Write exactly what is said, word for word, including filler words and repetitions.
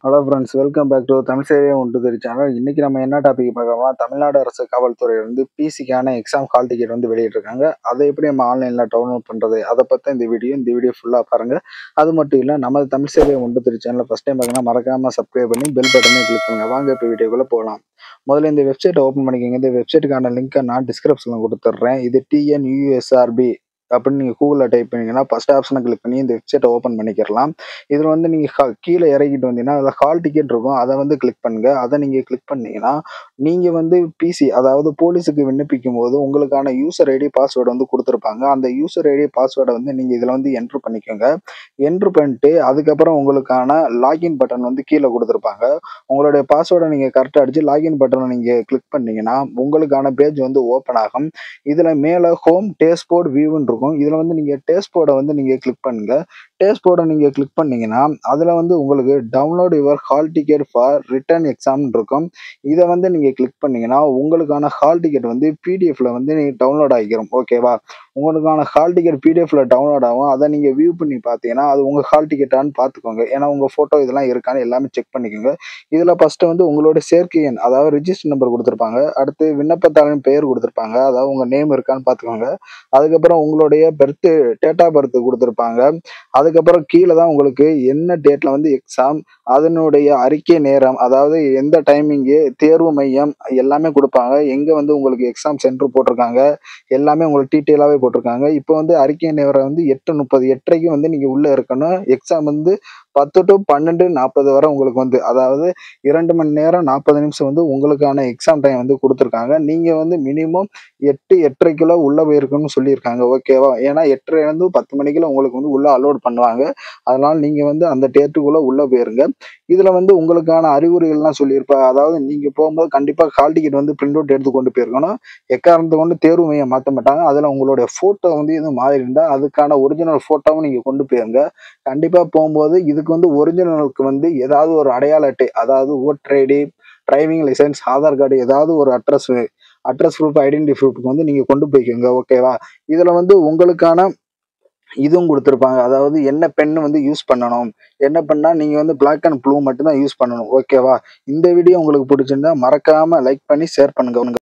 Hello friends, welcome back to Tamil சேவை ஒன்று தெரி சேனல். இன்னைக்கு நம்ம என்ன டாபிக் பார்க்கலாம்னா, தமிழ்நாடு அரசு காவல்துறை வந்து பிசிக்கான எக்ஸாம் ஹால் டிக்கெட் வந்து வெளியிட்டிருக்காங்க. அதை எப்படி நம்ம ஆன்லைனில் டவுன்லோட் பண்ணுறது, அதை பற்றி இந்த வீடியோ இந்த வீடியோ ஃபுல்லாக பாருங்கள். அது மட்டும் இல்லை, நம்ம தமிழ் சேவை ஒன்று தெரி சேனலை ஃபஸ்ட் டைம் பார்க்கணும் மறக்காமல் சப்ஸ்கிரைப் பண்ணி பெல் பட்டனை கிளிக் பண்ணுங்கள். வாங்க இப்போ வீடியோக்குள்ளே போகலாம். முதல்ல இந்த வெப்சைட்டை ஓப்பன் பண்ணிக்கோங்க. இந்த வெப்சைட்டுக்கான லிங்க்கை நான் டிஸ்கிரிப்ஷனில் கொடுத்துட்றேன். இது டிஎன்யூஎஸ்ஆர்பி அப்படின்னு நீங்கள் கூகுளில் டைப் பண்ணிங்கன்னா ஃபஸ்ட் ஆப்ஷனை கிளிக் பண்ணி இந்த வெப்சைட்டை ஓப்பன் பண்ணிக்கிறலாம். இதில் வந்து நீங்கள் கீழே இறக்கிட்டு வந்தீங்கன்னா அதில் ஹால் டிக்கெட் இருக்கும், அதை வந்து கிளிக் பண்ணுங்க. அதை நீங்கள் கிளிக் பண்ணீங்கன்னா நீங்கள் வந்து பிசி அதாவது போலீஸுக்கு விண்ணப்பிக்கும் போது உங்களுக்கான யூசர் ஐடி பாஸ்வேர்டு வந்து கொடுத்துருப்பாங்க. அந்த யூசர் ஐடி பாஸ்வேர்டை வந்து நீங்கள் இதில் வந்து என்ட்ரு பண்ணிக்கோங்க. என்ட்ரு பண்ணிட்டு அதுக்கப்புறம் உங்களுக்கான லாகின் பட்டன் வந்து கீழே கொடுத்துருப்பாங்க. உங்களுடைய பாஸ்வேர்டை நீங்கள் கரெக்டாக அடித்து லாகின் பட்டனை நீங்கள் கிளிக் பண்ணீங்கன்னா உங்களுக்கான பேஜ் வந்து ஓப்பன் ஆகும். இதில் மேலே ஹோம் டேஷ்போர்ட் வியூன்னு இருக்கும். இதில் வந்து நீங்கள் டேஷ்போர்டை வந்து நீங்கள் கிளிக் பண்ணுங்க. டேஷ்போர்டை நீங்கள் கிளிக் பண்ணீங்கன்னா அதில் வந்து உங்களுக்கு download your hall ticket for written எக்ஸாம்னு இருக்கும். இதை வந்து நீங்கள் கிளிக் பண்ணீங்கன்னா உங்களுக்கான ஹால் டிக்கெட் வந்து பிடிஎஃப்ல வந்து நீங்கள் டவுன்லோட் ஆகிக்கிறோம். ஓகேவா? உங்களுக்கான ஹால் டிக்கெட் பிடிஎஃப்ல டவுன்லோட் ஆகும். அதை நீங்கள் வியூ பண்ணி பார்த்தீங்கன்னா அது உங்கள் ஹால் டிக்கெட்டான்னு பார்த்துக்கோங்க. ஏன்னா உங்கள் ஃபோட்டோ இதெல்லாம் இருக்கான்னு எல்லாமே செக் பண்ணிக்கோங்க. இதில் ஃபஸ்ட்டு வந்து உங்களோட சேர்க்கை எண் அதாவது ரிஜிஸ்டர் நம்பர் கொடுத்துருப்பாங்க. அடுத்து விண்ணப்பத்தாரின் பெயர் கொடுத்துருப்பாங்க, அதாவது உங்கள் நேம் இருக்கான்னு பார்த்துக்கோங்க. அதுக்கப்புறம் உங்களுடைய பர்த்து டேட் ஆஃப் பர்த் கொடுத்துருப்பாங்க. அதுக்கப்புறம் கீழே தான் உங்களுக்கு என்ன டேட்டில் வந்து எக்ஸாம், அதனுடைய அறிக்கை நேரம், அதாவது எந்த டைமிங்கு, தேர்வு மையம் எல்லாமே கொடுப்பாங்க. எங்கே வந்து உங்களுக்கு எக்ஸாம் சென்டர் போட்டிருக்காங்க எல்லாமே உங்களுக்கு டீட்டெயிலாகவே போட்டிருக்காங்க. இப்போ வந்து அறிக்கை நேரம் வந்து எட்டு முப்பது எட்டரைக்கு வந்து நீங்கள் உள்ளே இருக்கணும். எக்ஸாம் வந்து பத்து டு பன்னெண்டு நாற்பது வரை உங்களுக்கு வந்து அதாவது இரண்டு மணி நேரம் நாற்பது நிமிஷம் வந்து உங்களுக்கான எக்ஸாம் டைம் வந்து கொடுத்துருக்காங்க. நீங்கள் வந்து மினிமம் எட்டு எட்டரைக்குள்ள உள்ளே போயிருக்கணும்னு சொல்லியிருக்காங்க. ஓகேவா? ஏன்னா எட்டரைலேருந்து பத்து மணிக்குள்ள உங்களுக்கு வந்து உள்ளே அலோட் பண்ணுவாங்க. அதனால் நீங்கள் வந்து அந்த டேட்டுக்குள்ளே உள்ளே போயிருங்க. இதில் வந்து உங்களுக்கான அறிவுரைகள்லாம் சொல்லியிருப்பாங்க. அதாவது நீங்கள் போகும்போது கண்டிப்பாக ஹால் டிக்கெட் வந்து பிரிண்ட் அவுட் எடுத்து கொண்டு போயிருக்கணும். எக்காரணத்தை கொண்டு தேர்வு மையம் மாற்ற மாட்டாங்க. அதில் உங்களுடைய ஃபோட்டோ வந்து எதுவும் மாறி இருந்தால் அதுக்கான ஒரிஜினல் ஃபோட்டோவும் நீங்கள் கொண்டு போயிருங்க. கண்டிப்பாக போகும்போது இதுக்கு வந்து ஒரிஜினலுக்கு வந்து ஏதாவது ஒரு அடையாள அட்டை, அதாவது voter ID, driving licence, Aadhaar card, ஏதாவது ஒரு அட்ரஸ் அட்ரஸ் ப்ரூஃப், ஐடென்டி ப்ரூஃப்க்கு வந்து நீங்கள் கொண்டு போய்க்கோங்க. ஓகேவா? இதில் வந்து உங்களுக்கான இதுவும் கொடுத்துருப்பாங்க. அதாவது என்ன பென் வந்து யூஸ் பண்ணணும், என்ன பண்ணால் நீங்கள் வந்து பிளாக் அண்ட் ப்ளூ மட்டும்தான் யூஸ் பண்ணணும். ஓகேவா? இந்த வீடியோ உங்களுக்கு பிடிச்சிருந்தா மறக்காமல் லைக் பண்ணி ஷேர் பண்ணுங்க.